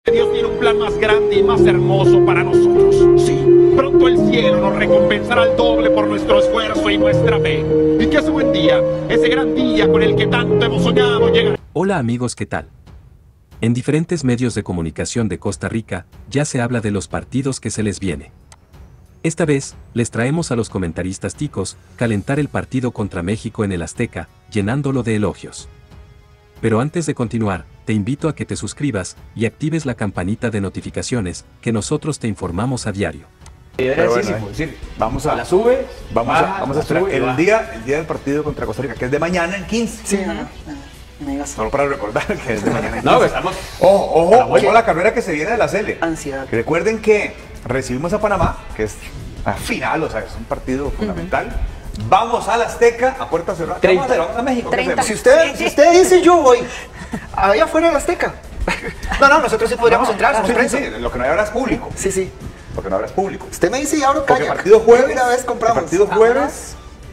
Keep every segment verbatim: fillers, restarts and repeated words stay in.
Dios tiene un plan más grande y más hermoso para nosotros. Sí, pronto el cielo nos recompensará al doble por nuestro esfuerzo y nuestra fe. Y que ese buen día, ese gran día con el que tanto hemos soñado, llegará. Hola amigos, ¿qué tal? En diferentes medios de comunicación de Costa Rica, ya se habla de los partidos que se les viene. Esta vez, les traemos a los comentaristas ticos, calentar el partido contra México en el Azteca, llenándolo de elogios. Pero antes de continuar, te invito a que te suscribas y actives la campanita de notificaciones, que nosotros te informamos a diario. Pero bueno, es decir, vamos a la sube, vamos baja, a, vamos a esperar sube, el baja. día, el día del partido contra Costa Rica, que es de mañana en quince. Sí, no, no, no, me digas. Solo para recordar que es de mañana en quince. No, pues estamos. Ojo, ojo, la ojo vuelta. a la carrera que se viene de la Cele. Ansiedad. Que recuerden que recibimos a Panamá, que es la final, o sea, es un partido fundamental. Vamos al Azteca a puerta cerrada. ¿Qué vamos a hacer? Vamos a México. ¿Qué treinta. hacemos? Si usted, si usted dice yo voy, allá afuera del Azteca. No, no, nosotros sí podríamos No, entrar, somos sí, sí, prensa. sí, lo que no habrá es público. Sí, sí. Lo que no habrá es público. Usted me dice y abro Porque calle. el partido jueves, Una vez compramos. el partido jueves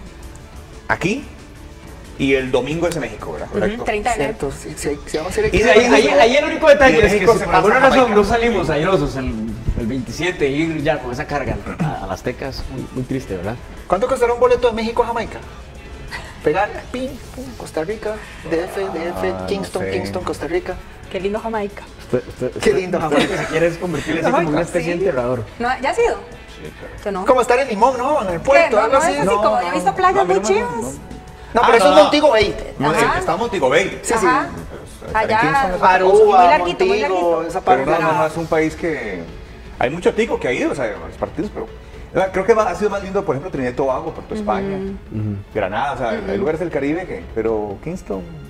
aquí y el domingo es en México, ¿verdad? Correcto. treinta de enero. Cierto, sí, sí, sí, vamos a ir Y aquí. ahí, ahí, ahí el único detalle Y es que México si se por pasa alguna a razón Jamaica. no salimos airosos el, el veintisiete, ir ya con esa carga a, a las Tecas, muy, muy triste, ¿verdad? ¿Cuánto costará un boleto de México a Jamaica? Pegar, pin, pum, Costa Rica, D F, D F, Ah, Kingston, no sé. Kingston, Costa Rica. Qué lindo Jamaica. Usted, usted, Qué lindo usted Jamaica. lo que se quiere es convertirle así como una especie de enterrador. ¿No, ¿Ya has ido? ¿Tú no? Como estar en Limón, ¿no? En el ¿Qué? puerto, No, algo no así. es así, No, como yo he visto playas no, muy no, no, chivas. no. No, Ah, pero eso no, es no. Montego Bay. No, Ajá. sí, está en Montego Bay. Sí, sí. Ajá. Allá. Muy Aruba, larguito, muy Montego, larguito. esa Pero parte. no, no, no, es un país que hay mucho tico que ha ido, o sea, a los partidos, pero eh, creo que va- ha sido más lindo, por ejemplo, Trinidad y Tobago, Puerto España, Granada, o sea, hay lugares del Caribe que, pero Kingston,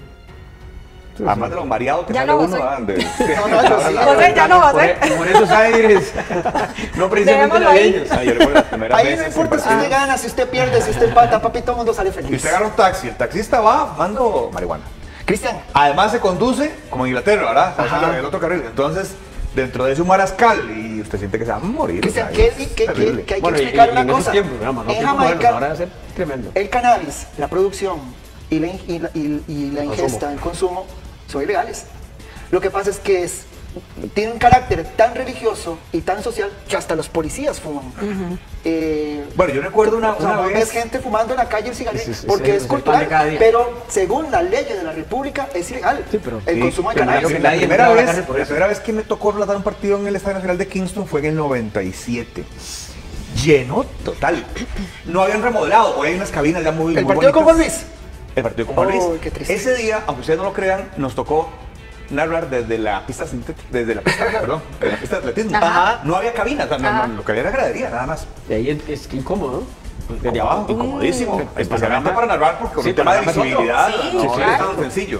además de lo mareado que Ya sale no, uno, José. ¿verdad? De- No, no, yo sí. José, ya no vas, Por, ¿eh? por esos aires, no precisamente Dejémoslo ahí. navideños. Ah, yo recuerdo las primeras Ahí no veces importa en si usted partidos. gana, si usted pierde, si usted empata, papi, todo el mundo sale Y feliz. usted agarra un taxi, el taxista va mando marihuana. Cristian, Además se conduce como en Inglaterra, ¿verdad? O sea, Ajá. el otro carril. Entonces, dentro de su marascal y usted siente que se va a morir. Cristian, o sea, ¿qué, es qué, qué, terrible. que hay Bueno, que y, y explicar en una esos cosa? tiempos, digamos, no En tiempos modernos, ahora Jamaica, debe ser tremendo. el cannabis, la producción y la, in- y la, y- y la ingesta, el consumo, son ilegales. Lo que pasa es que es, tiene un carácter tan religioso y tan social que hasta los policías fuman. Eh, Bueno, yo recuerdo una, o sea, una vos vez. ves gente fumando en la calle el cigarrillo Sí, sí, sí, porque sí, es es el pan cultural, de cada día. pero según las leyes de la república es ilegal Sí, pero- el Sí, consumo de pero cannabis. la, que la nadie primera, entraba a la vez, cárcel por la eso. primera vez que me tocó relatar un partido en el Estadio Nacional de Kingston fue en el noventa y siete. Lleno total. No habían remodelado, hoy hay unas cabinas ya muy ¿El muy partido con Juan bonitas. Luis? El partido con Juan Luis. Oh, qué triste. Ese día, aunque ustedes no lo crean, nos tocó narrar desde la pista sintética, desde la pista, perdón, de la pista de atletismo. Ajá. No había cabinas, no, no, Ajá. lo que había era gradería, nada más. De ahí es, es incómodo, ¿no? Desde abajo. Incomodísimo, Mm. especialmente para narrar porque con Sí, el tema de panorama es otro. visibilidad Sí, no claro. es tan sencillo.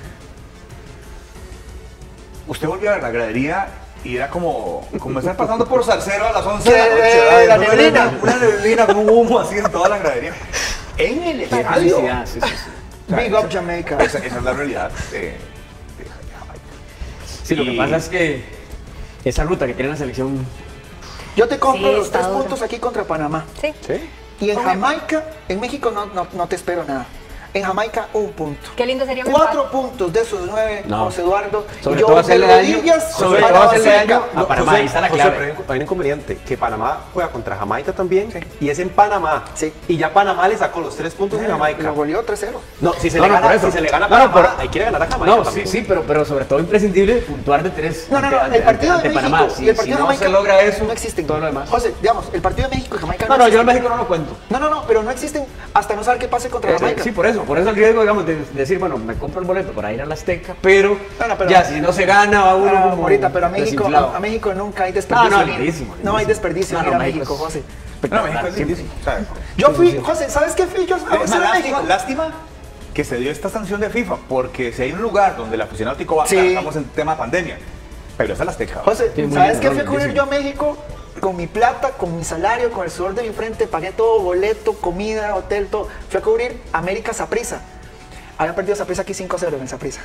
Usted volvió a ver la gradería y era como, como estar pasando por Salcero a las once de la noche. Eh, ¿verdad? la No era neblina. Una, una neblina con un humo así en toda la gradería. En el estadio. Felicidad, sí, sí, sí. O sea, Big up esa- Jamaica. Esa, esa es la realidad de, de Jamaica. Sí, lo que Y- pasa es que esa ruta que tiene la selección. Yo te compro Sí, los está tres duro. puntos aquí contra Panamá. Sí. ¿Sí? Y en Jamaica, en México no, no, no te espero nada. En Jamaica, un punto. Qué lindo sería un Cuatro empate. puntos de esos nueve, No. José Eduardo. Sobre y yo todo de hacerle daño, rodillas sobre para todo hacerle Basílica. daño a Panamá, ahí está la José, clave. pero hay un- hay un inconveniente, que Panamá juega contra Jamaica también, Sí. y es en Panamá. Sí. Y ya Panamá le sacó los tres puntos en Jamaica. Lo goleó tres cero. No, si se, No, le, no, gana, por eso. si se le gana a No, no, Panamá, pero- ahí quiere ganar a Jamaica No, sí, también. sí, pero, pero sobre todo imprescindible puntuar de tres. No, no, no, ante- el partido ante- de ante México Panamá. y el Si- partido si de no Jamaica se logra eso, no existen. todo lo demás. José, digamos, el partido de México y Jamaica No, no, yo existen. en México no lo cuento. No, no, no, pero no existen hasta no saber qué pase contra Eh, Jamaica. Sí, por eso, por eso el riesgo, digamos, de decir, bueno, me compro el boleto para ir a la Azteca, pero, No, no, pero- ya, si no se gana, va uno Ah, como ahorita, pero a México, desinflado. a, a México nunca hay desperdicio. No, no, ir. lindísimo, No hay lindísimo. desperdicio No, ir no, a México México, es- José. No, México es Sí. lindísimo. O sea, Yo fui, sí, sí. José, ¿sabes qué fui? Yo a Es conocer más, a lástima, México. lástima que se dio esta sanción de FIFA, porque si hay un lugar donde el aficionado tico va a Sí. estar, estamos en tema pandemia, pero es el Azteca. José, Sí, muy ¿sabes bien, qué no, fui a cubrir lindísimo. yo a México? Con mi plata, con mi salario, con el sudor de mi frente, pagué todo, boleto, comida, hotel, todo. Fui a cubrir América Saprissa. Habían perdido Saprissa aquí cinco cero en Saprissa.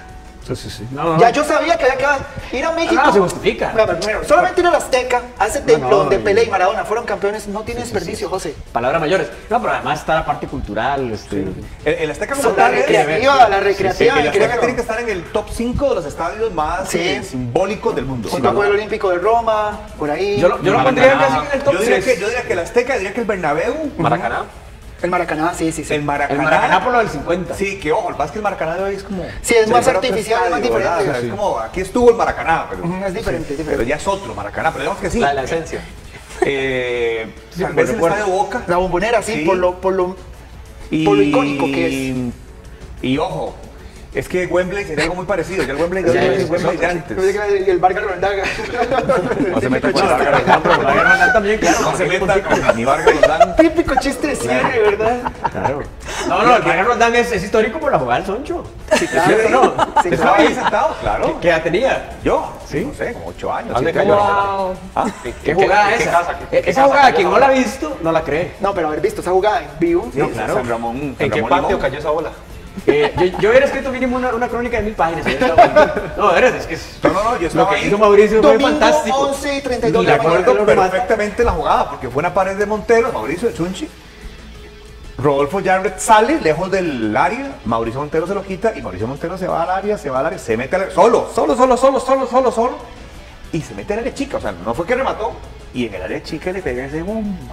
Sí, sí, sí. No, no, no. Ya yo sabía que había que ir a México. Ah, no, se justifica. No, pero, bueno, solamente ir a la Azteca, a ese templo no, donde y- Pelé y Maradona fueron campeones, no tiene Sí, sí, desperdicio, sí. José. Palabras mayores. No, pero además está la parte cultural. Este, El, el Azteca como Son la tal es- recreativa, la recreativa. El Azteca creo. tiene que estar en el top cinco de los estadios más Sí. eh, simbólicos del mundo. Junto con el Olímpico de Roma, por ahí. Yo lo, yo lo pondría casi en el top Yo diría, tres. que, yo diría que el Azteca, diría que el Bernabéu, Maracaná. El Maracaná, sí, sí, sí. el El Maracaná. Maracaná por lo del cincuenta. Sí, que ojo, el básquet Maracaná de hoy es como... Sí, es más si fuera otro artificial, es más estadio, ¿verdad? diferente. O sea, es como, aquí estuvo el Maracaná, pero, Ujú, es diferente, es diferente. pero ya es otro Maracaná, pero digamos que sí. La, la esencia. Eh, Sí, tal por vez el recuerdo. Estadio Boca. La Bombonera, sí, Sí. por lo, por lo. Y, Por lo icónico que es. Y ojo, es que Wembley sería algo muy parecido. Ya el Wembley de hoy Ya, no es el es Wembley de otro, antes. Yo dije que el- el Vargas Rondaga. No se meta con Bueno, Vargas Vargas Rodán, Rodán, Vargas también, claro. no se porque meta es con ni Vargas Rodán. Típico chiste de cierre, ¿verdad? Claro. No, no, el Vargas Rodán es, es histórico por la jugada del Soncho. Sí, ¿Es cierto, claro. no? Sí, Estaba claro. ahí sentado, claro. ¿Qué, qué edad tenía? Yo, ¿Sí? no sé, como ocho años. ¿Dónde siete cayó? años. Wow. ¿Ah? ¿Qué jugada qué- es qué esa? casa? ¿Qué- Eh, qué Esa casa jugada, cayó quien esa no la ha bola? visto, no la cree. No, pero haber visto esa jugada en vivo. Sí, claro. San Ramón. San ¿En qué Ramón patio Limón. cayó esa bola? Eh, yo, yo hubiera escrito mínimo una, una crónica de mil páginas. hubiera estado bueno. No, de verdad, es que es, No, no, no, yo lo estaba que ahí. hizo Mauricio fue Domingo fantástico. once y treinta y dos Y de la la mañana. acuerdo Recuerdo lo remata. perfectamente la jugada, porque fue una pared de Montero, Mauricio de Chunchi. Rodolfo Jarrett sale lejos del área, Mauricio Montero se lo quita y Mauricio Montero se va al área, se va al área, se mete al área, solo, solo, solo, solo, solo, solo, solo, y se mete al área chica, o sea, no fue que remató, y en el área chica le pega ese bomba.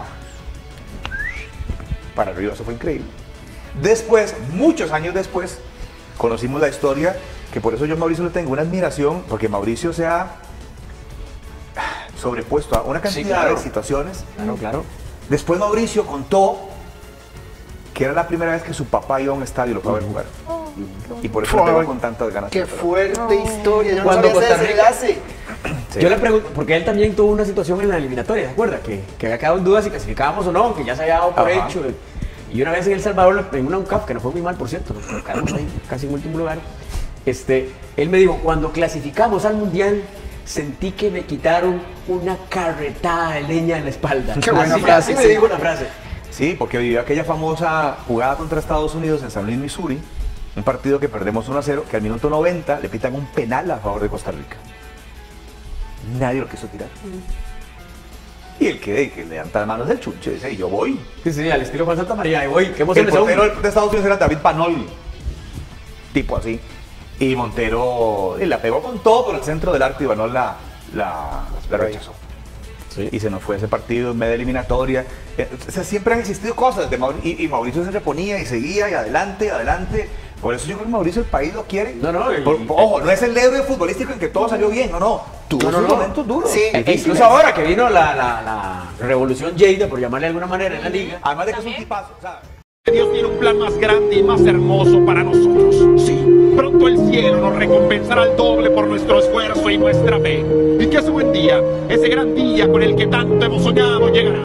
Para arriba, eso fue increíble. Después, muchos años después, conocimos la historia, que por eso yo a Mauricio le tengo una admiración, porque Mauricio se ha sobrepuesto a una cantidad claro. de situaciones. Claro, claro. Después Mauricio contó que era la primera vez que su papá iba a un estadio y lo fue a ver jugar. Y por eso lo tengo con tantas ganas. Qué de verlo. fuerte historia. Yo no Cuando sabía ese Costa Rica- desenlace. Sí. Yo le pregunto, porque él también tuvo una situación en la eliminatoria, ¿se acuerda? Que, que había quedado en duda si clasificábamos o no, que ya se había dado por Ajá. hecho. Y una vez en El Salvador, en una UNCAF, que no fue muy mal, por cierto, nos quedamos ahí casi en último lugar, este, él me dijo, cuando clasificamos al Mundial, sentí que me quitaron una carretada de leña en la espalda. Qué buena así, frase, así me sí. dijo la frase. Sí, porque vivió aquella famosa jugada contra Estados Unidos en San Luis, Missouri, un partido que perdemos uno a cero, que al minuto noventa le pitan un penal a favor de Costa Rica. Nadie lo quiso tirar. Y el que, que levanta las manos del chunche dice, yo voy. Sí, sí, al estilo Juan Santa María, y voy, qué El emoción ese portero hombre. de Estados Unidos era David Panol, tipo así. Y Montero eh, la pegó con todo por el centro del arco y Panol la, la, la rechazó. Sí. Y se nos fue ese partido en media eliminatoria. Eh, O sea, siempre han existido cosas. De Maur- y, y Mauricio se reponía y seguía y adelante, adelante. Por eso yo creo que Mauricio el país lo quiere. No, no, y- Por- ojo, no es el héroe futbolístico en que todo salió bien, no, no. Tuvo No, no, sus no. momentos duros. Sí. E incluso ahora que vino la, la, la revolución Lleida, por llamarle de alguna manera, en la liga. Además de que es un tipazo, ¿sabes? Dios tiene un plan más grande y más hermoso para nosotros. Sí, pronto el cielo nos recompensará al doble por nuestro esfuerzo y nuestra fe. Y que ese buen día, ese gran día con el que tanto hemos soñado, llegará.